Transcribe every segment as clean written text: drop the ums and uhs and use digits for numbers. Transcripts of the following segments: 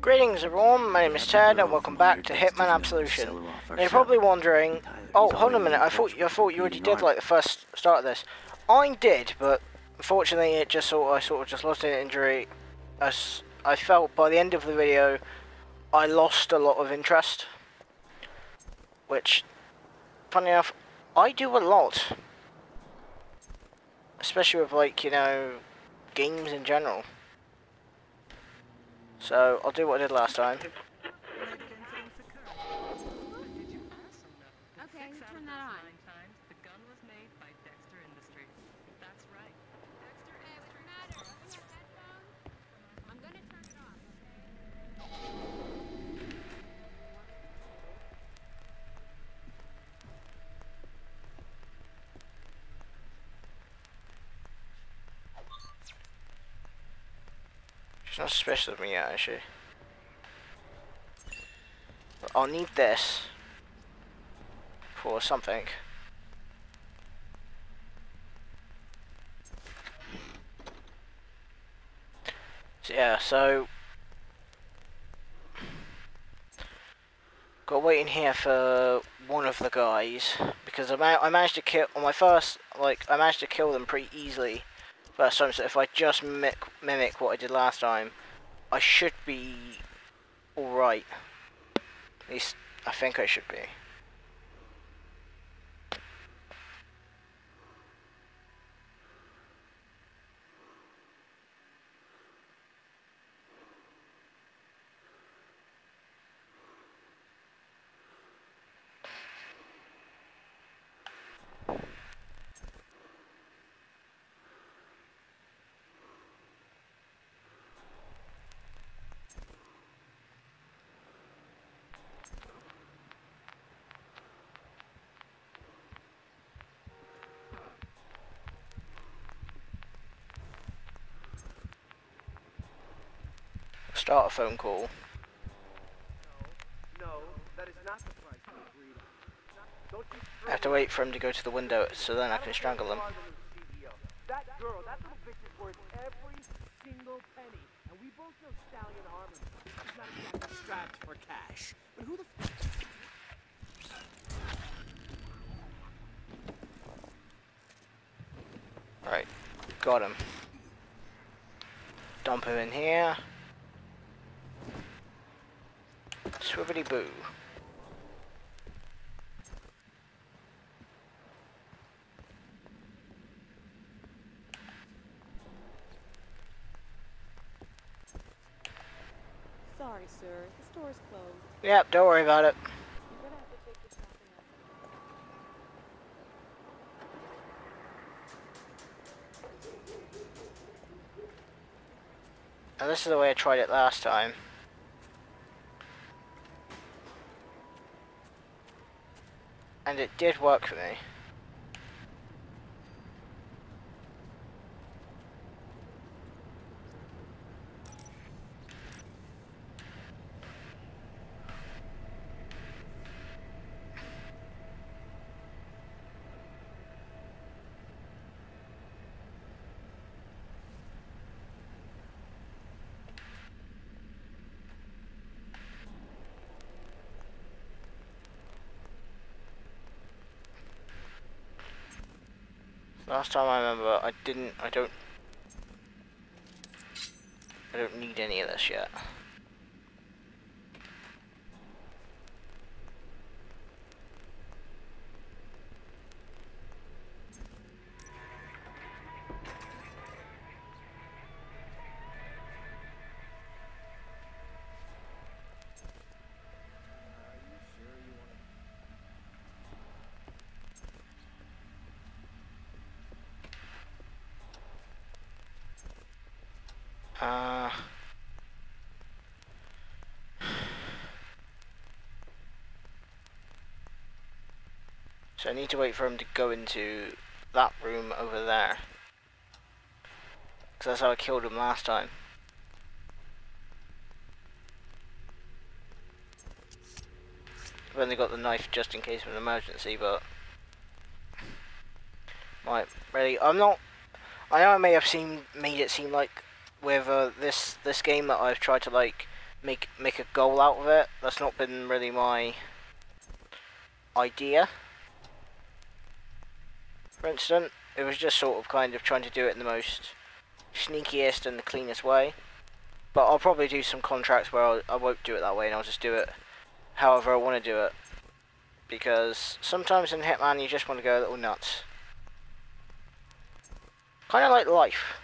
Greetings everyone, my name is Ted and welcome back to Hitman Absolution. Now you're probably wondering, oh hold on a minute, I thought you already did like the first start of this. I did, but unfortunately it just I sort of just lost an injury. As I felt by the end of the video, I lost a lot of interest. Which, funny enough, I do a lot. Especially with like, you know, games in general. So, I'll do what I did last time. Okay, turn that on. The gun was made by Dexter Industries. That's right. Dexter, hey, what's the matter? Open your headphones. I'm gonna turn it off, She's not suspicious of me yet, is she? But I'll need this for something. So yeah, so got waiting here for one of the guys because I managed to kill on my first, like I managed to kill them pretty easily first time. So if I just mimic what I did last time, I should be all right. At least I think I should be. Start a phone call. No, that is not the price we agreed on. I have to wait for him to go to the window so then I can strangle him. That girl, that little bitch is worth every single penny. And we both know Stallion Harmon. She's not exactly strapped for cash. But who the Right, got him. Dump him in here. Swibbity boo. Sorry, sir. The store's closed. Yep, don't worry about it. You're gonna have to take your shopping elsewhere. And this is the way I tried it last time. And it did work for me. Last time I remember, I don't need any of this yet. So I need to wait for him to go into that room over there. Because that's how I killed him last time. I've only got the knife just in case of an emergency, but... Right, ready? I know I may have made it seem like with this game that I've tried to like make a goal out of it. That's not been really my idea. For instance, it was just sort of kind of trying to do it in the most sneakiest and the cleanest way. But I'll probably do some contracts where I won't do it that way, and I'll just do it however I want to do it. Because sometimes in Hitman you just want to go a little nuts. Kind of like life.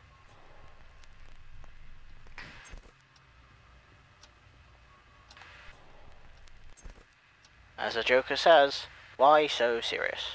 As the Joker says, why so serious?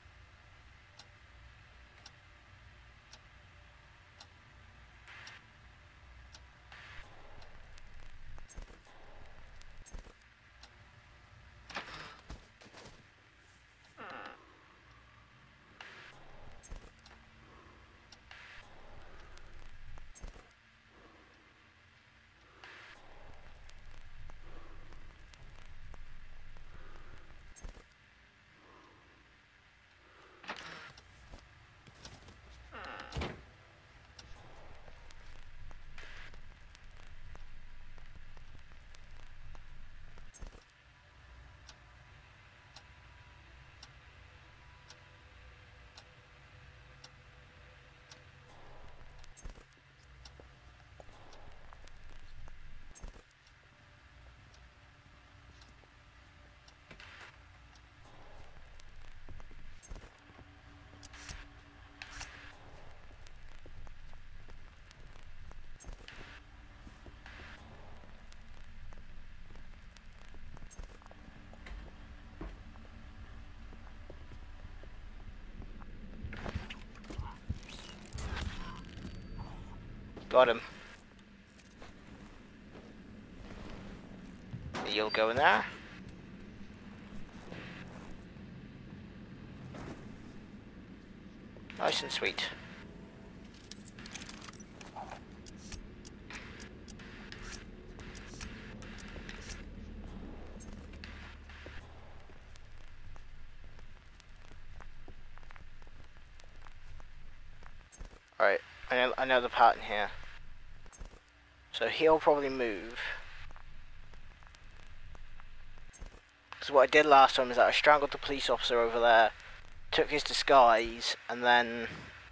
Got him. You'll go in there. Nice and sweet. Alright, I know the pattern here. So he'll probably move. Because what I did last time is that I strangled the police officer over there, took his disguise, and then...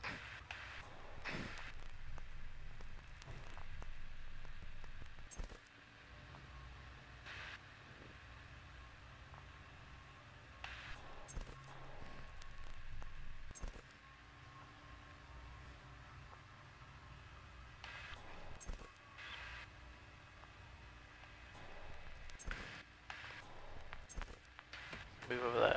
move over there.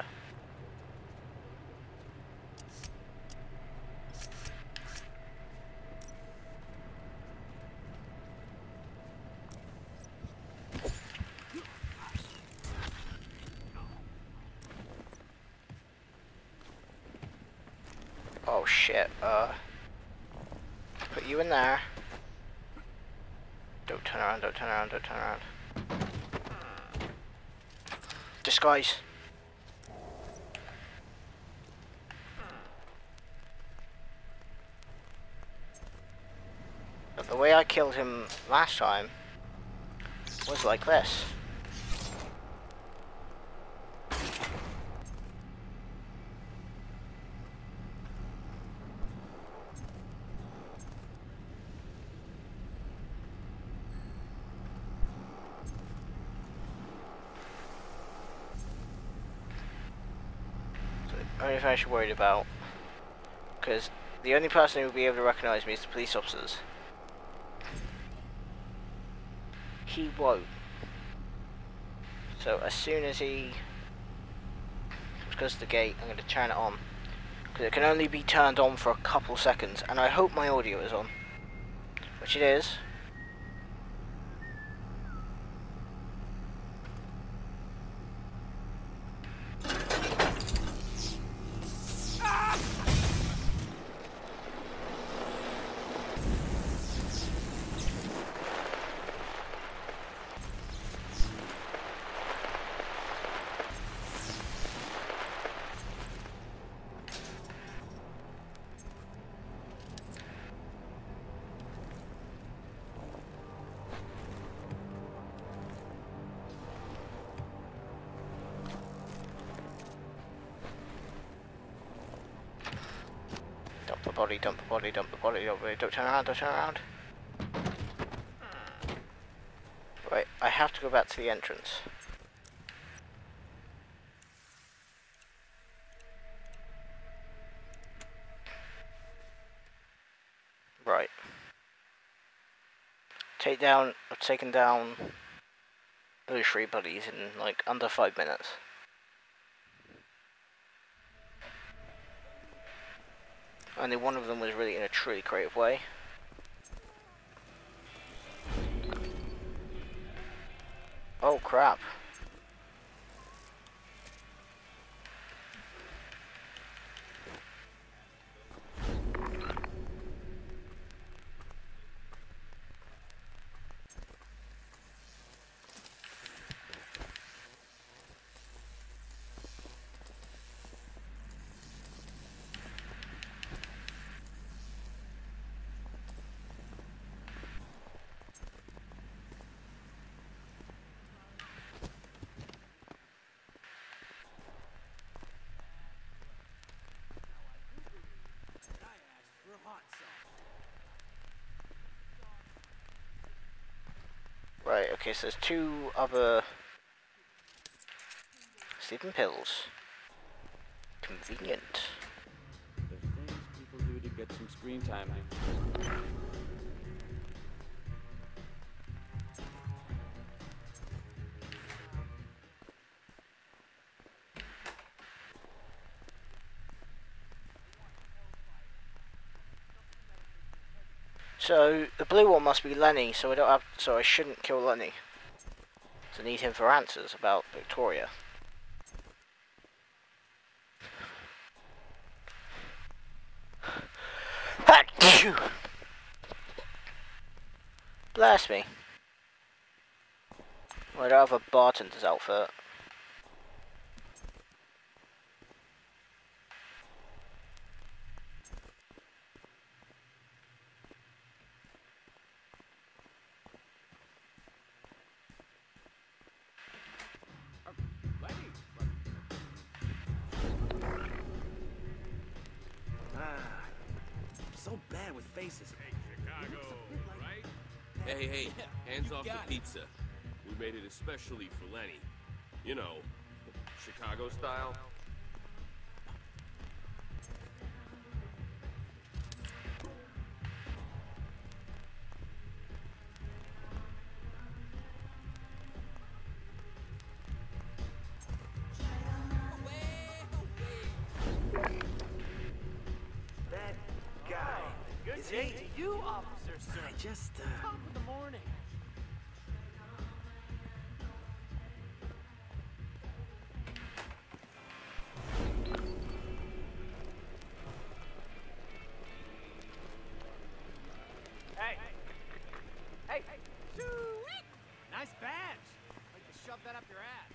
Oh shit, put you in there. Don't turn around, don't turn around, don't turn around. Disguise. But the way I killed him last time was like this. Only thing I should worry about, because the only person who will be able to recognise me is the police officers. He won't. So as soon as he goes to the gate, I'm going to turn it on, because it can only be turned on for a couple seconds, and I hope my audio is on, which it is. body, dump the body, dump the body, don't turn around, don't turn around. Right, I have to go back to the entrance. Right. I've taken down those 3 buddies in like under 5 minutes. Only one of them was really in a truly creative way. Oh crap. Right, okay, so there's 2 other sleeping pills. Convenient. The things people do to get some screen time. So the blue one must be Lenny, so I shouldn't kill Lenny. So I need him for answers about Victoria. Bless me. Well, I don't have a bartender's outfit. So bad with faces. Chicago, right? Hey, hands off the pizza. We made it especially for Lenny. You know, Chicago style. That guy. Good day to you, officer, sir. I just, Top of the morning. Hey! Sweet! Nice badge! Like to shove that up your ass.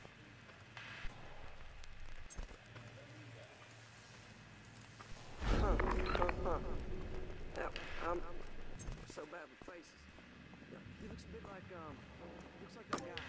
Yeah, so bad with faces. Yeah, he looks a bit like, looks like that guy.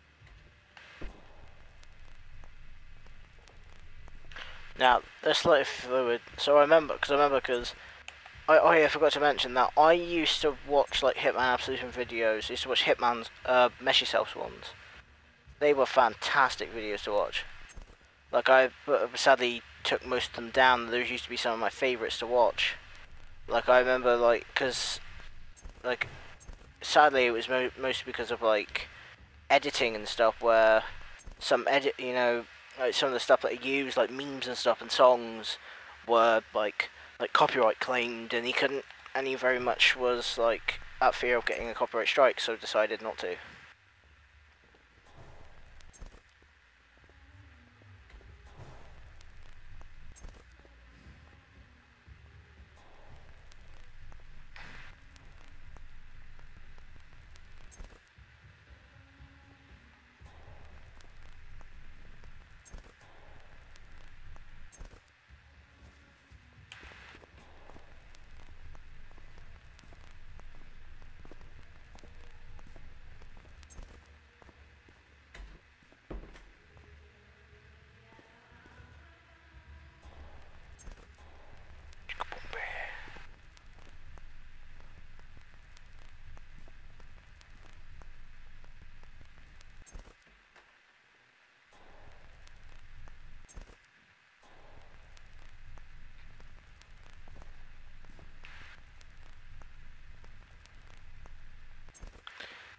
Now, this slightly fluid. So I remember because I forgot to mention that I used to watch like Hitman Absolution videos. I used to watch Hitman's Mesh Yourself ones. They were fantastic videos to watch. Like but sadly took most of them down. Those used to be some of my favorites to watch. Like I remember because sadly it was mostly because of like editing and stuff, where some like some of the stuff that I used, like memes and stuff and songs, were like copyright claimed, and he very much was like at fear of getting a copyright strike, so decided not to.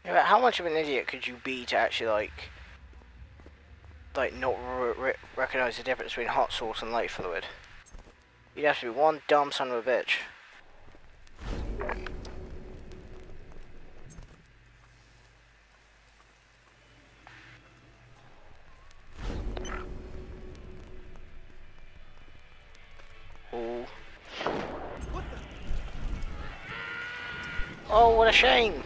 Yeah, but how much of an idiot could you be to actually like not recognize the difference between hot sauce and light fluid? You'd have to be one dumb son of a bitch. Ooh. Oh, what a shame!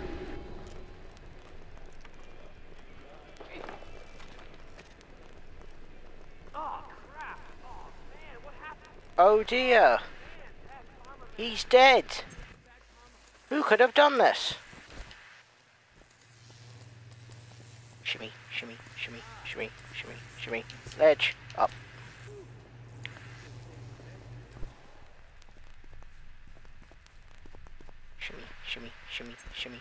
Oh, crap. Oh, man, what happened? Oh dear! He's dead! Who could have done this? Shimmy, shimmy, shimmy, shimmy, shimmy, shimmy. Ledge, up. Shimmy, shimmy, shimmy, shimmy.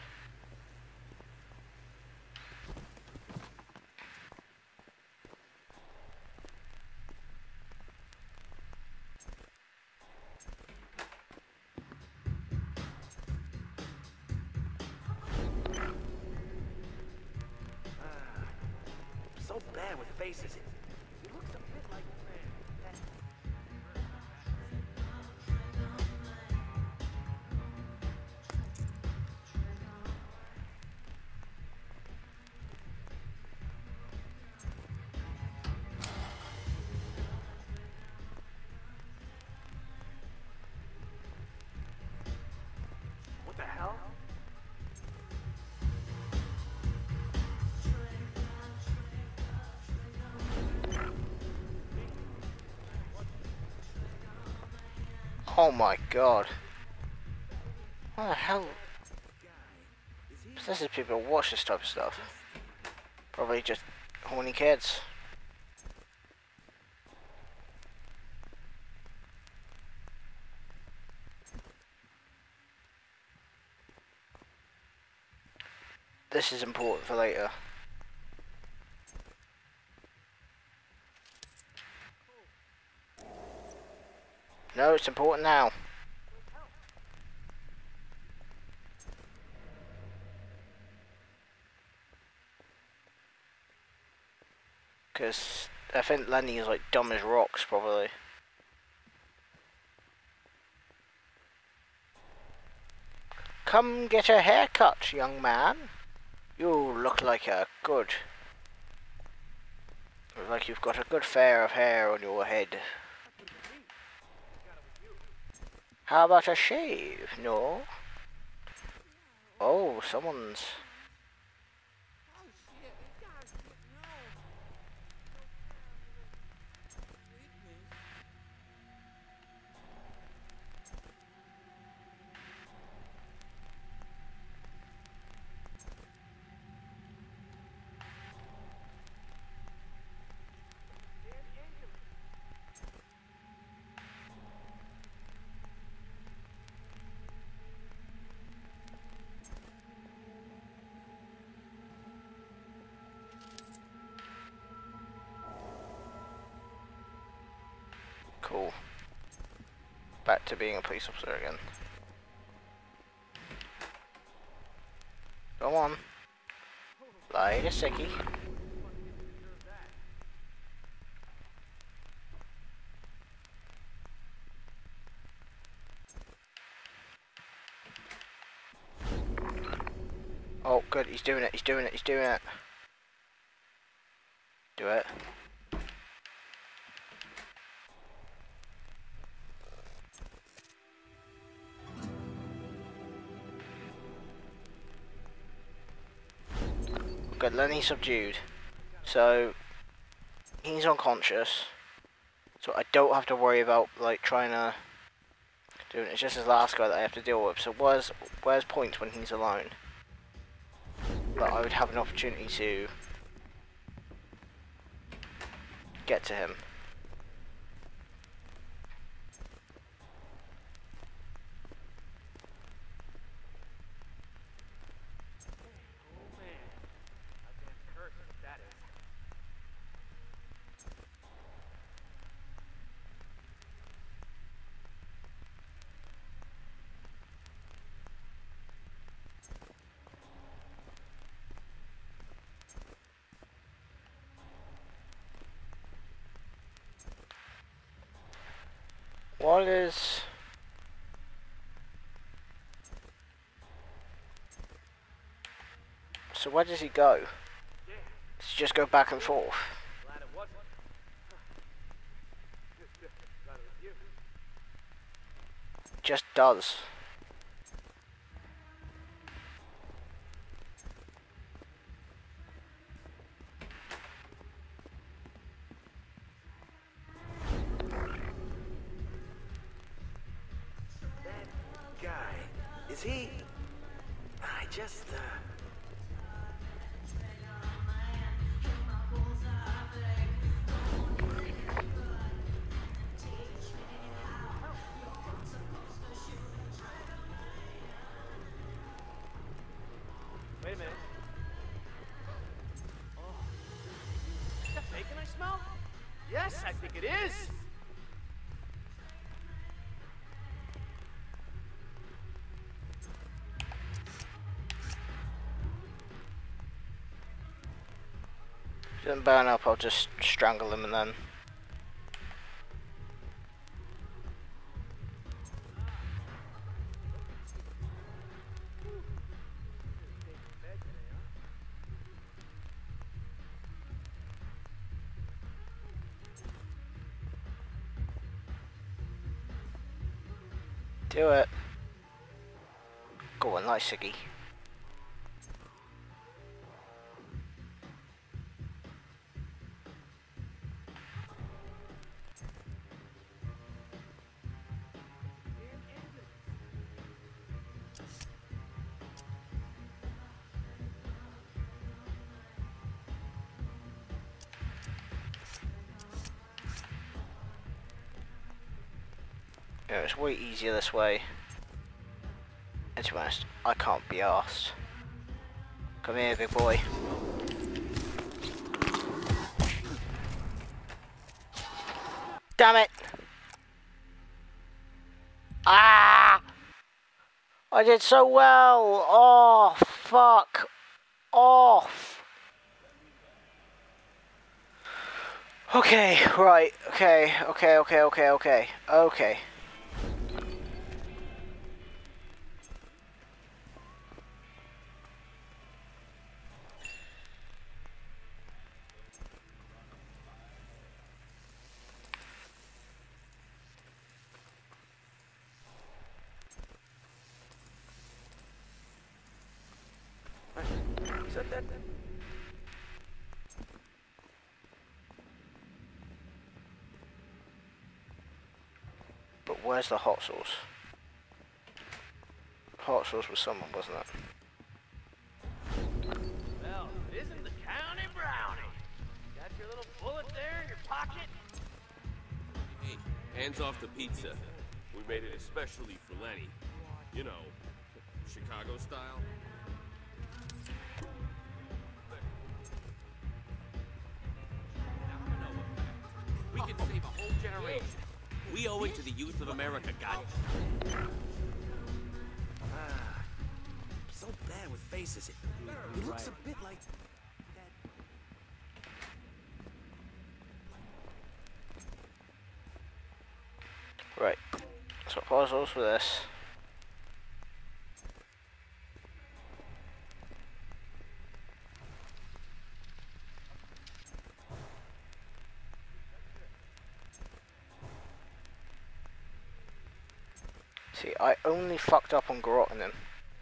So bad with faces. He looks a bit like that. What the hell? Oh my god. What the hell? Possessive people watch this type of stuff. Probably just horny kids. This is important for later. No, it's important now. Because I think Lenny is like dumb as rocks, probably. Come get a haircut, young man. You look like a good... like you've got a good fair of hair on your head. How about a shave? No? Oh, someone's... Cool. Back to being a police officer again. Go on. Light a sickie. Oh, good, he's doing it, he's doing it, he's doing it. Do it. Good, Lenny's subdued. So, he's unconscious. So I don't have to worry about, like, trying to do it. It's just his last guy that I have to deal with. So where's points when he's alone? That I would have an opportunity to get to him. Oh man. Goddamn curse, what that is. What is... So where does he go? Does he just go back and forth? Glad it wasn't. Glad it was you. Just does. That guy, is he? I just, Wait a minute. Oh. Is that bacon I smell? Yes, I think it is. If he doesn't burn up, I'll just strangle him and then... Do it. Go on, nice Siggy. Yeah, it's way easier this way. And to be honest, I can't be arsed. Come here, big boy. Damn it! Ah! I did so well! Oh, fuck off! Okay, right, okay. Is that? But where's the hot sauce? Hot sauce was someone, wasn't it? Well, it isn't the county brownie. Got your little bullet there in your pocket? Hey, hands off the pizza. We made it especially for Lenny. You know, Chicago style. We can save a whole generation. We owe it to the youth of America, God. So bad with faces. It looks a bit like that. Right. So puzzles for this. See, I only fucked up on garroting him.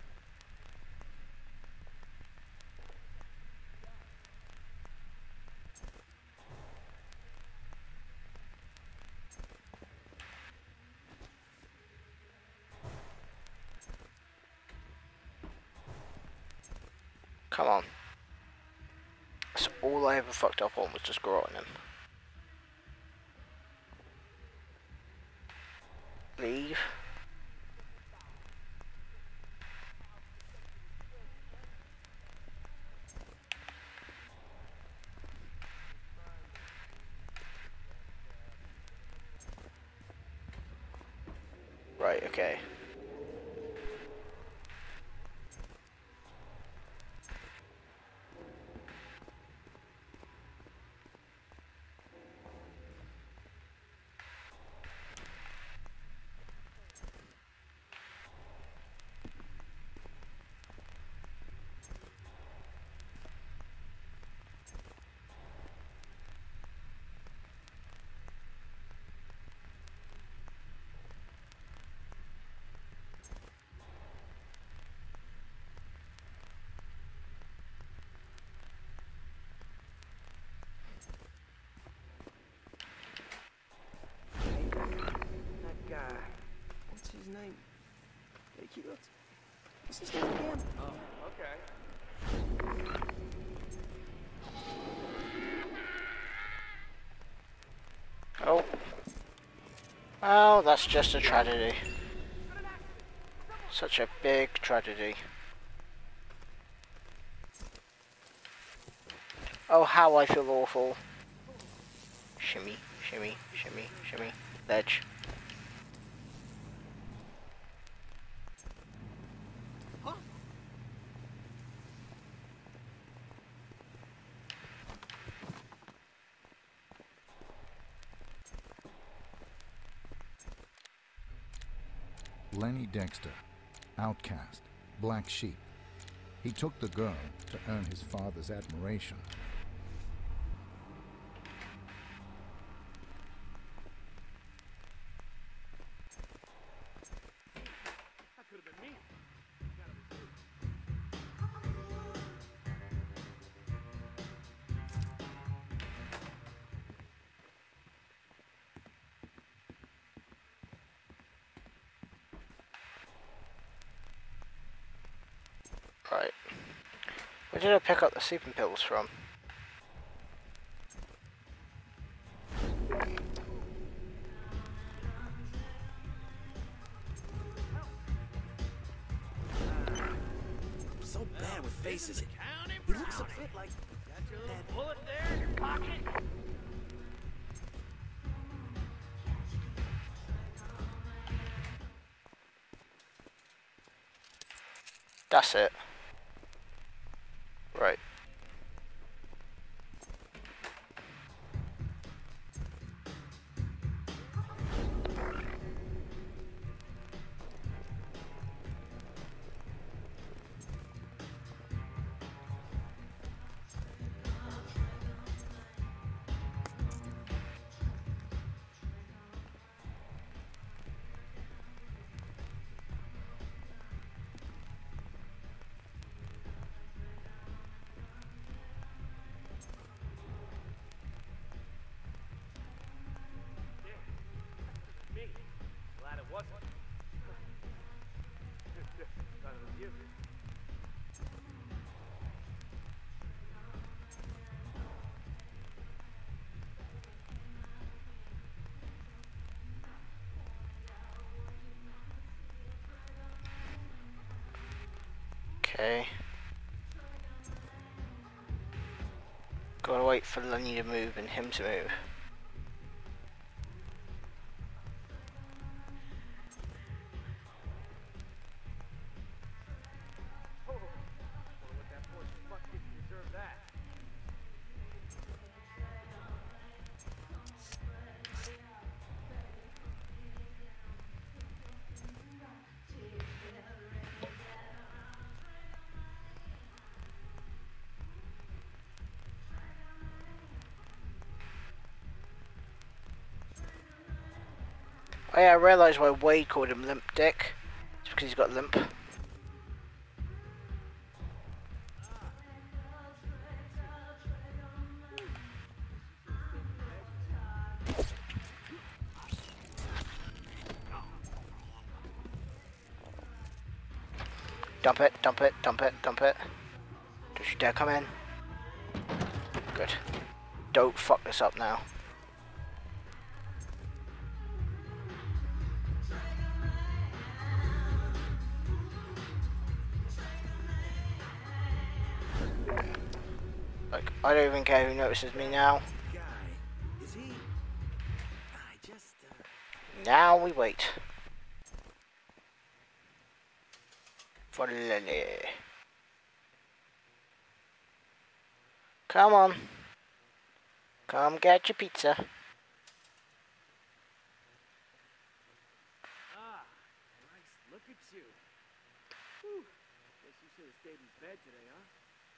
Come on. So all I ever fucked up on was just garroting him. Leave. Right, okay. This is just a damn... Oh, okay. Oh. Oh, that's just a tragedy. Such a big tragedy. Oh, how I feel awful. Shimmy, shimmy, shimmy, shimmy. Ledge. Lenny Dexter, outcast, black sheep. He took the girl to earn his father's admiration. That could have been me. Right. Where did I pick up the sleeping pills from? So bad with faces. He looks a bit like... Got your little bullet there in your pocket? That's it. Right. Me. Glad it wasn't. Thought it was you. Okay. Gotta wait for Lenny to move and him to move. Oh, wonder what that poor schmuck did to deserve that. Oh yeah, I realised why Wade called him Limp Dick. It's because he's got limp. Dump it, dump it, dump it, dump it. Don't you dare come in. Good. Don't fuck this up now. Like, I don't even care who notices me now. Guy, is he... I just, Now we wait. For Lenny. Come on. Come get your pizza. Ah, nice. Look at you. Whew. Guess you should have stayed in bed today, huh?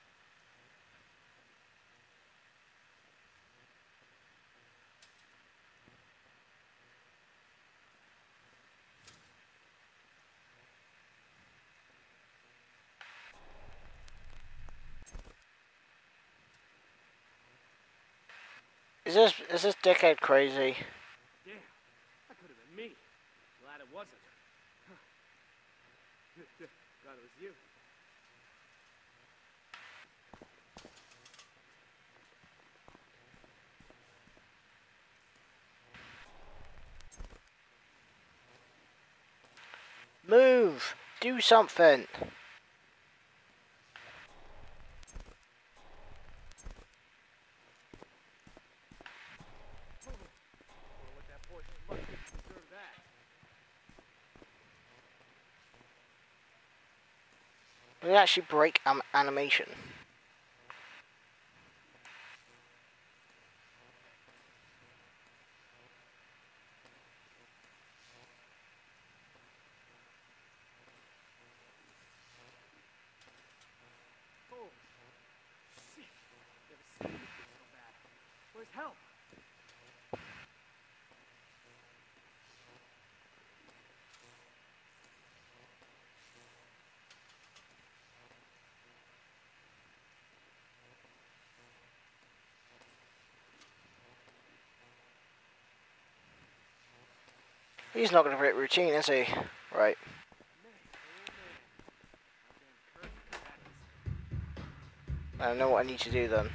Is this dickhead crazy? Damn, that could have been me. Glad it wasn't. Glad it was you. Move! Do something! What that boy Schmuck did to deserve that. We actually break animation. Oh, shit. Never seen anything so bad. Where's help? He's not going to break routine, is he? Right. I know what I need to do then.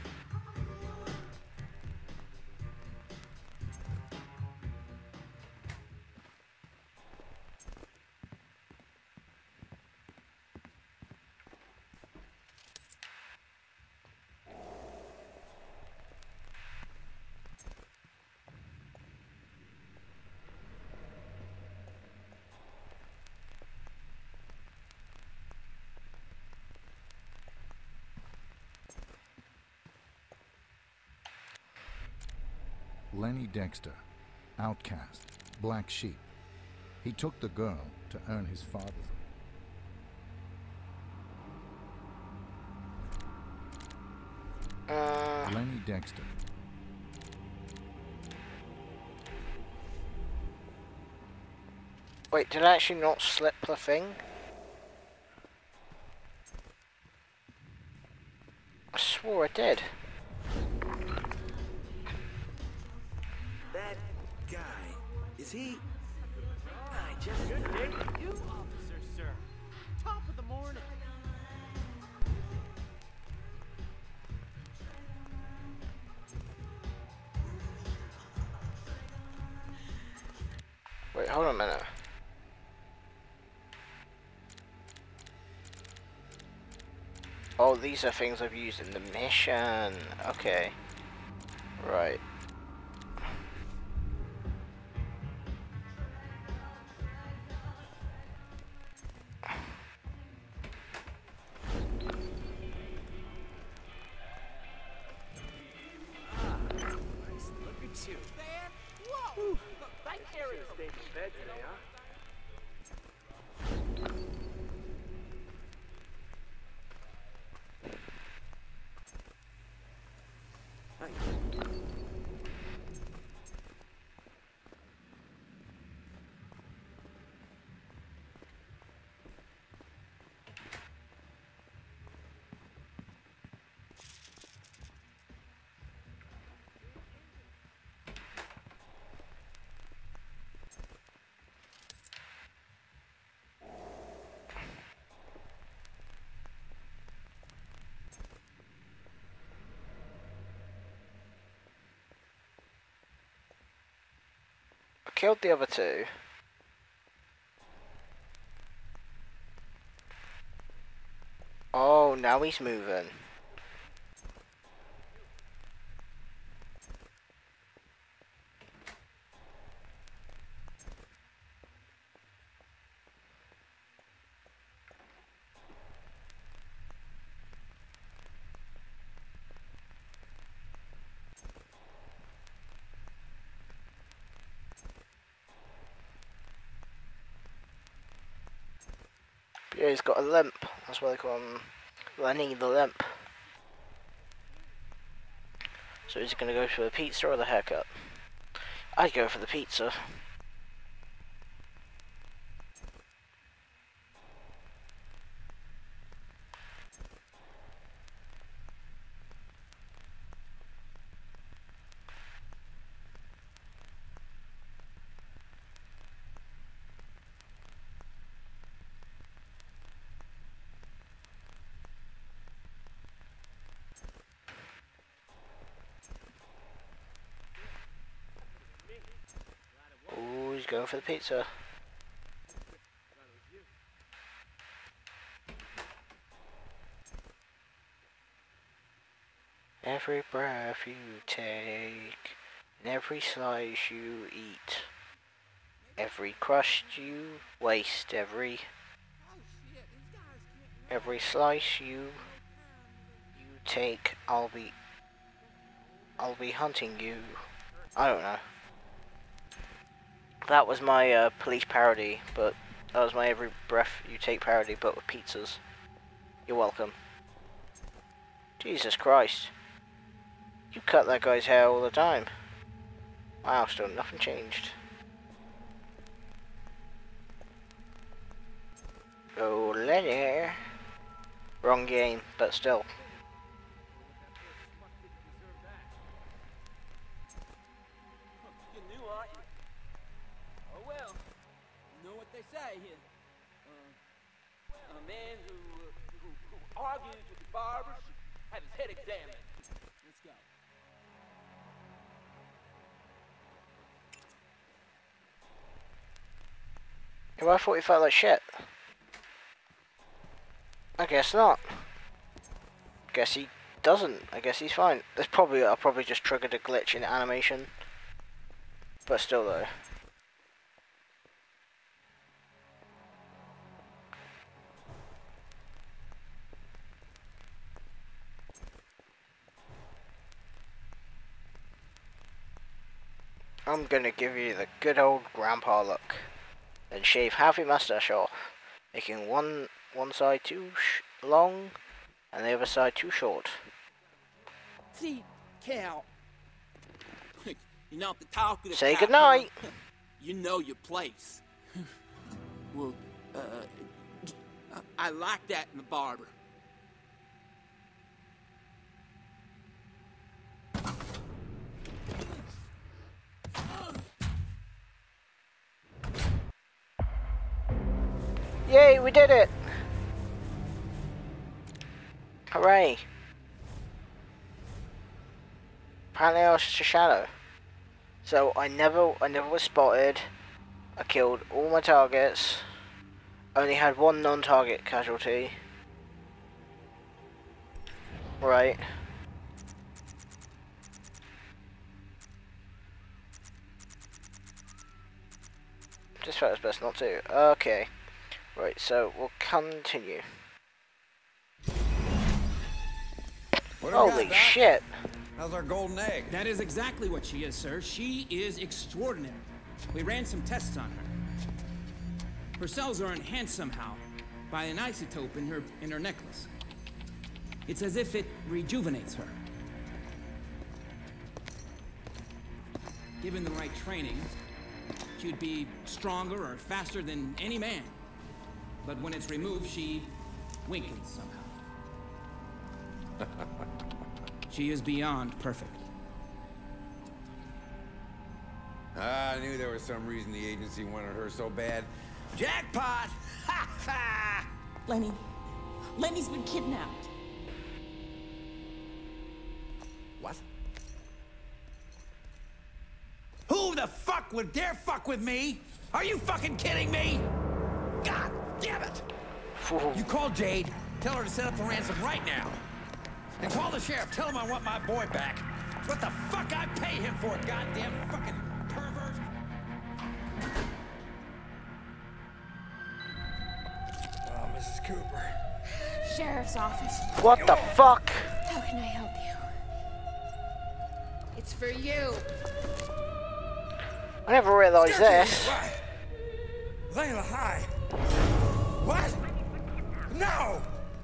Lenny Dexter, outcast, black sheep. He took the girl to earn his father's. Lenny Dexter. Wait, did I actually not slip the thing? I swore I did. That guy, is he? I just... Good day to you, officer, sir. Top of the morning. Wait, hold on a minute. Oh, these are things I've used in the mission. Okay. Right. Look at you. Man, whoa! That carrot is staying in bed today, huh? I killed the other two. Oh, now he's moving. Yeah, he's got a limp. That's why they call him Lenny the Limp. So is he going to go for the pizza or the haircut? I'd go for the pizza. going for the pizza. Every breath you take, and every slice you eat, every crust you waste, every slice you take, I'll be hunting you. I don't know. That was my police parody, but that was my every breath you take parody, but with pizzas. You're welcome. Jesus Christ. You cut that guy's hair all the time. Wow, still nothing changed. Oh, Lenny. Wrong game, but still. You knew, aren't you? Oh well. You know what they say here. A man who argues with the barber should have his head examined. Let's go. I thought he felt like shit. I guess not. Guess he doesn't. I guess he's fine. I'll probably just triggered a glitch in animation. But still though. I'm gonna give you the good old grandpa look. Then shave half your mustache off, making one side too long and the other side too short. See, Cal. You're not the talk of the Say town. goodnight. You know your place. Well, I like that in the barber. Yay, we did it! Hooray! Apparently I was just a shadow. So I never was spotted. I killed all my targets. Only had one non-target casualty. Right. Just felt it was best not to. Okay. Right, so we'll continue. Holy shit! How's our golden egg? That is exactly what she is, sir. She is extraordinary. We ran some tests on her. Her cells are enhanced somehow by an isotope in her necklace. It's as if it rejuvenates her. Given the right training, she'd be stronger or faster than any man. But when it's removed, she weakens somehow. She is beyond perfect. I knew there was some reason the agency wanted her so bad. Jackpot! Ha ha! Lenny's been kidnapped. What? Who the fuck would dare fuck with me? Are you fucking kidding me? God damn it! You call Jade, tell her to set up the ransom right now. And call the sheriff, tell him I want my boy back. What the fuck I pay him for, goddamn fucking pervert! Oh, Mrs. Cooper. Sheriff's office. What the fuck? How can I help you? It's for you. I never realised this. Layla, hi. What? No!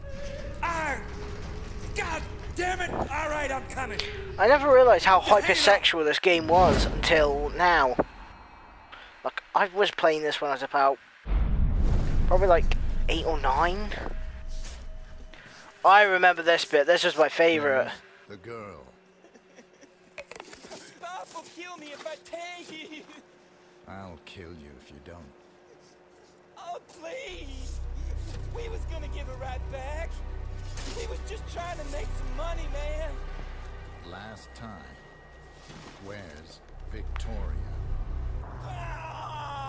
God damn it! Alright, I'm coming. I never realised how hypersexual this game was until now. Like, I was playing this when I was about probably like 8 or 9. I remember this bit. This was my favourite. The girl. Bob will kill me if I tell you. I'll kill you if you don't. Oh, please. We was gonna give her right back. We was just trying to make some money, man. Last time. Where's Victoria? Ah!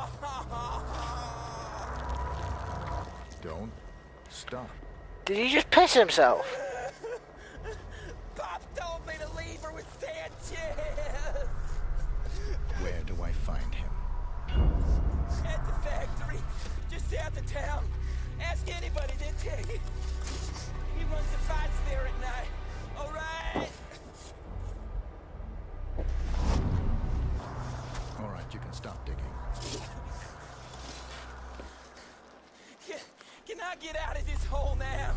Don't stop. Did he just piss himself? Pop told me to leave her with Sanchez. Where do I find him? At the factory, just south of town. Ask anybody, they'll tell you. He runs the fights there at night. All right. All right, you can stop digging. Can I get out of this hole now?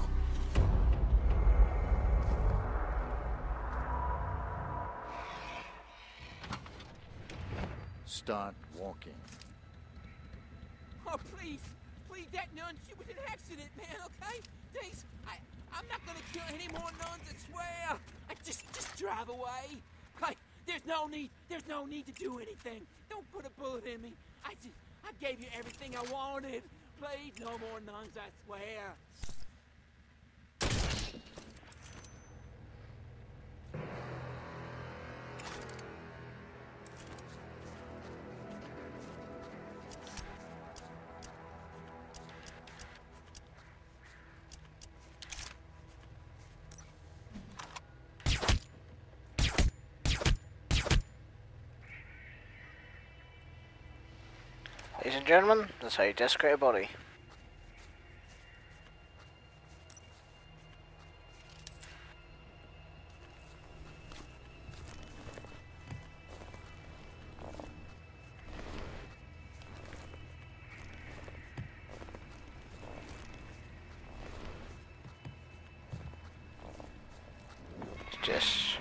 Start walking. Oh, please. Please, that nun, she was an accident, man, okay? Please, I'm not gonna kill any more nuns, I swear. Just drive away. Okay, there's no need to do anything. Don't put a bullet in me. I gave you everything I wanted. Please, no more nuns, I swear. Ladies and gentlemen, that's how you desecrate a body. Just...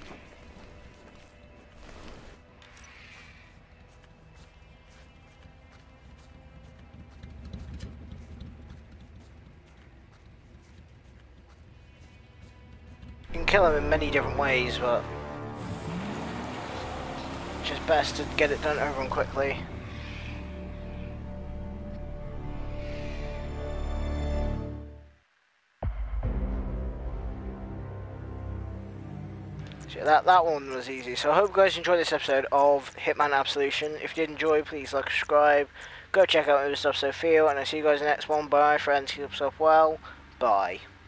you can kill him in many different ways, but it's just best to get it done over and quickly. So that one was easy. So I hope you guys enjoyed this episode of Hitman Absolution. If you did enjoy, please like, subscribe, go check out other stuff, so feel, and I'll see you guys in the next one. Bye friends, keep yourself well, bye.